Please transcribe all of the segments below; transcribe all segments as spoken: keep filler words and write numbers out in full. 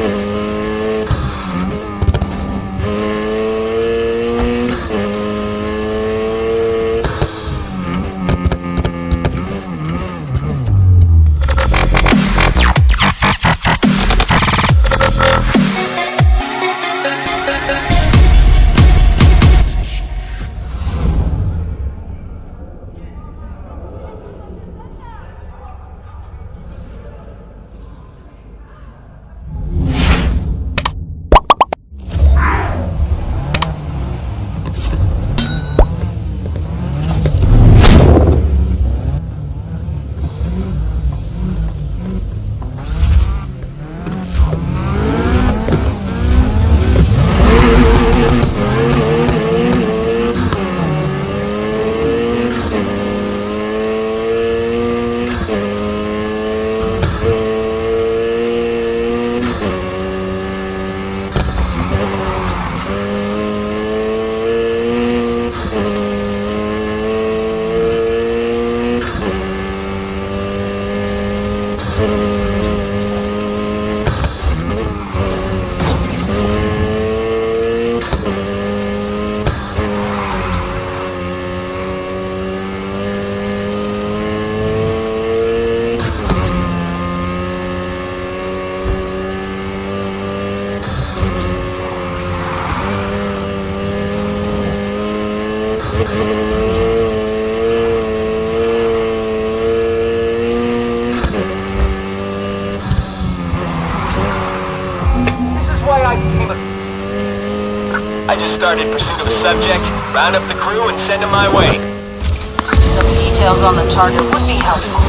I just started pursuit of the subject, round up the crew, and send them my way. Some details on the target would be helpful.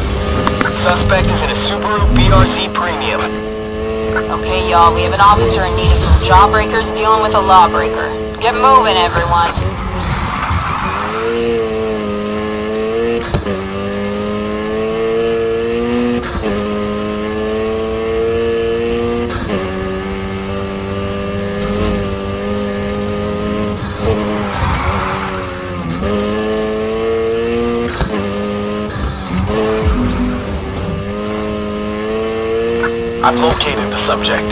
Suspect is in a Subaru B R Z Premium. Okay, y'all, we have an officer in need of some jawbreakers dealing with a lawbreaker. Get moving, everyone. I've located the subject.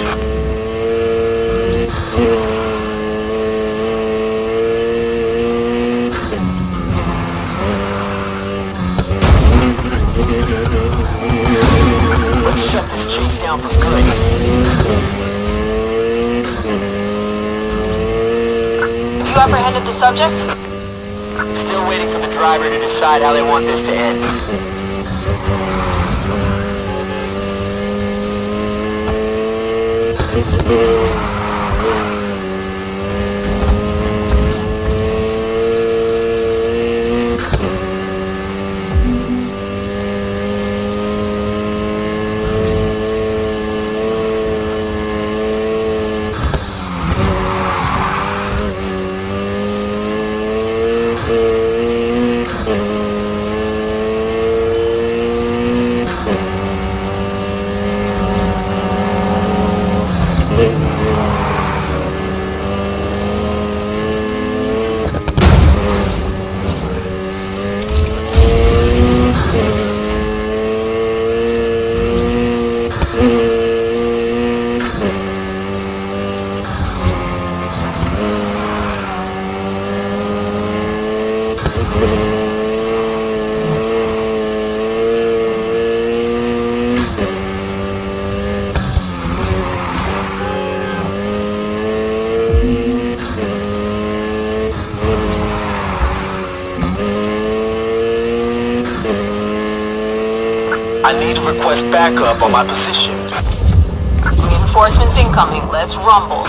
Let's shut this chase down for good. Have you apprehended the subject? Still waiting for the driver to decide how they want this to end. I need to request backup on my position. Reinforcements incoming. Let's rumble.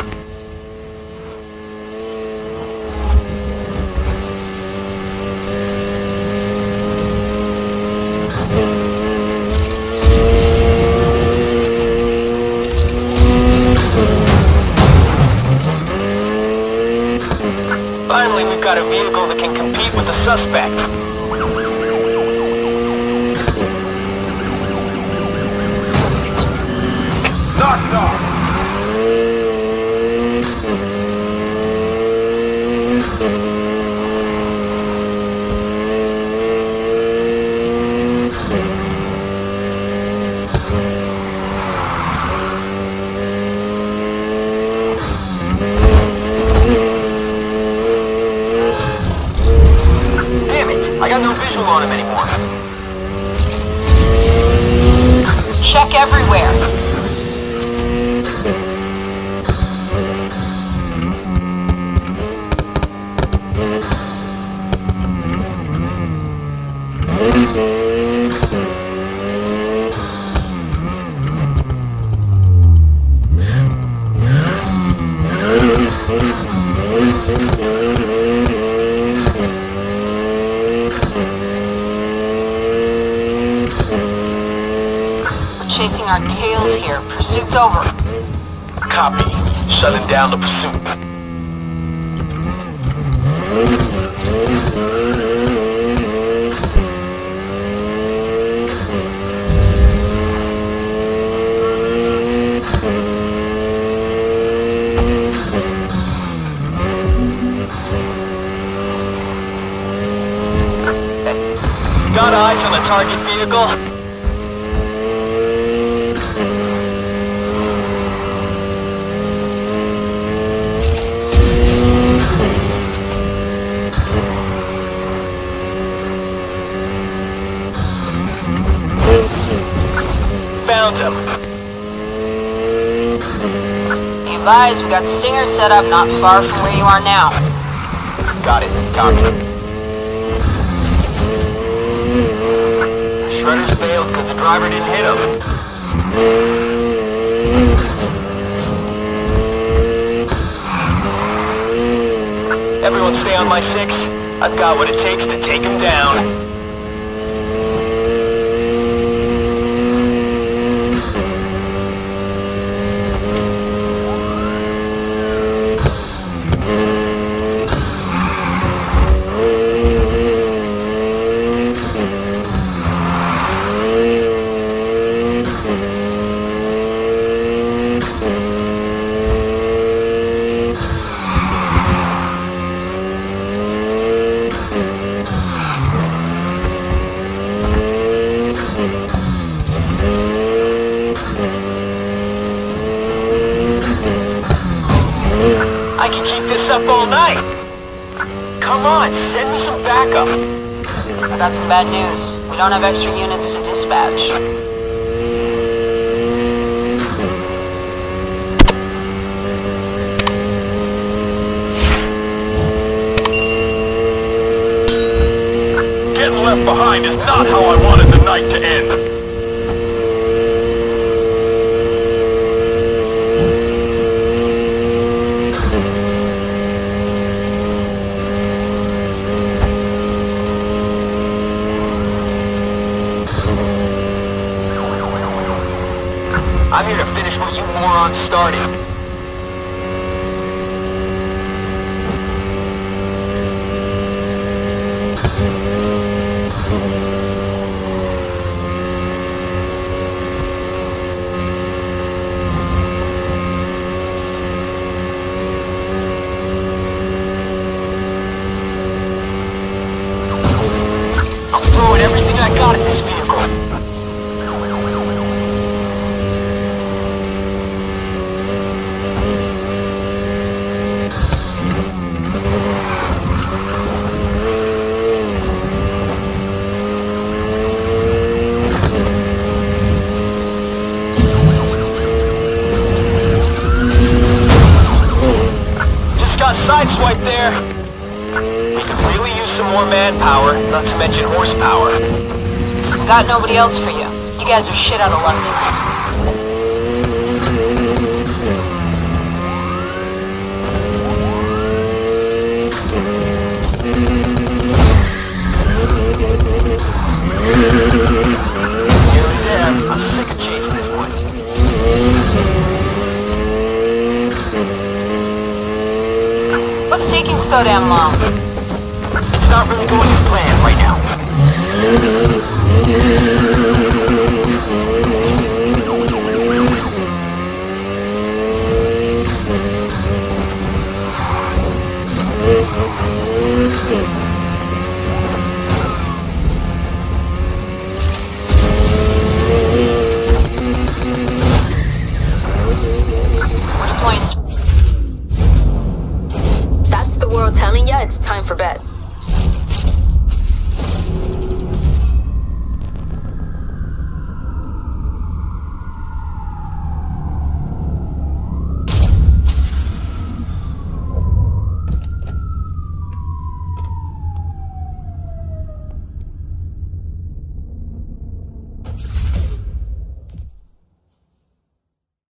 Finally, we've got a vehicle that can compete with the suspect. Knock it off! Pursuit's over. Copy. Shutting down the pursuit. Got eyes on the target vehicle? Found him. Be advised, we got Stingers set up not far from where you are now. Got it. Copy. Shredders failed because the driver didn't hit him. Everyone stay on my six. I've got what it takes to take him down. I can keep this up all night. Come on, send me some backup. I got some bad news. We don't have extra units to dispatch. Getting left behind is not how I wanted the night to end. I'm here to finish what you morons started. I'm throwing everything I got at this vehicle. Sideswipe there. We could really use some more manpower, not to mention horsepower. Got nobody else for you. You guys are shit out of luck tonight. Nearly there. I'm sick of chasing this one. What's taking so damn long? It's not really going to plan right now.